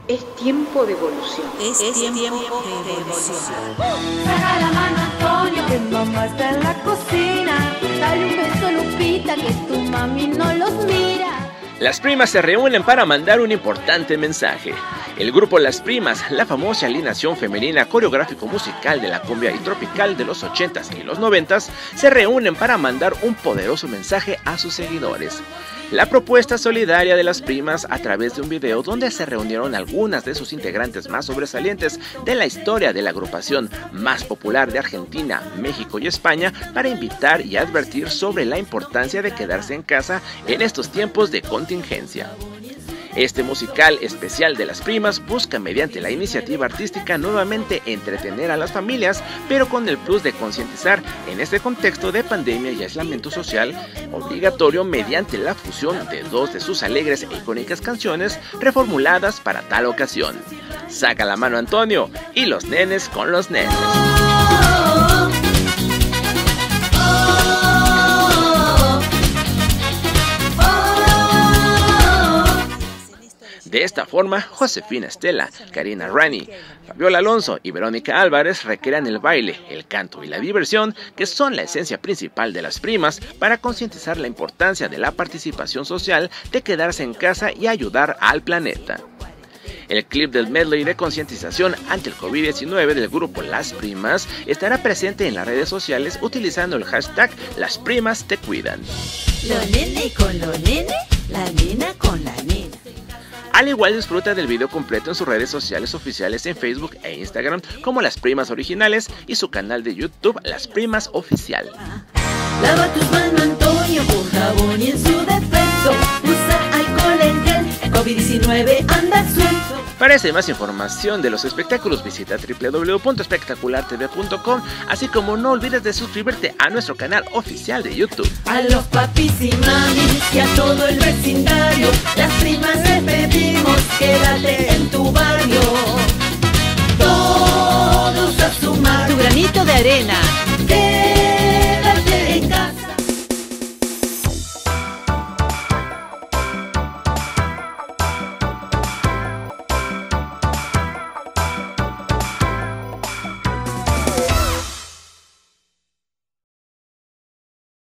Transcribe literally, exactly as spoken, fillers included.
Es tiempo de evolución. Es, es tiempo, tiempo de evolución. Saca la mano, Antonio, que mamá está en la cocina. Dale un beso, Lupita, que tu mami no los mira. Las primas se reúnen para mandar un importante mensaje. El grupo Las Primas, la famosa alineación femenina coreográfico-musical de la cumbia y tropical de los ochentas y los noventas, se reúnen para mandar un poderoso mensaje a sus seguidores. La propuesta solidaria de Las Primas a través de un video donde se reunieron algunas de sus integrantes más sobresalientes de la historia de la agrupación más popular de Argentina, México y España para invitar y advertir sobre la importancia de quedarse en casa en estos tiempos de contingencia. Este musical especial de Las Primas busca mediante la iniciativa artística nuevamente entretener a las familias, pero con el plus de concientizar en este contexto de pandemia y aislamiento social obligatorio mediante la fusión de dos de sus alegres e icónicas canciones reformuladas para tal ocasión. Saca la mano, Antonio, y los nenes con los nenes. De esta forma, Josefina Estela, Karina Rani, Fabiola Alonso y Verónica Álvarez recrean el baile, el canto y la diversión, que son la esencia principal de Las Primas, para concientizar la importancia de la participación social, de quedarse en casa y ayudar al planeta. El clip del medley de concientización ante el COVID diecinueve del grupo Las Primas estará presente en las redes sociales utilizando el hashtag Las Primas Te Cuidan. Lo nene con lo nene, la nena con la nena. Al igual, disfruta del video completo en sus redes sociales oficiales en Facebook e Instagram como Las Primas Originales y su canal de YouTube Las Primas Oficial. Lava tus manos, Antonio, con jabón y en su defecto usa alcohol en gel, COVID diecinueve anda suelto. Para más información de los espectáculos visita doble u doble u doble u punto espectacular t v punto com, así como no olvides de suscribirte a nuestro canal oficial de YouTube. A los papis y mamis y a todo el vecindario, Las Primas les pedimos, quédate en tu barrio. Todos a sumar tu granito de arena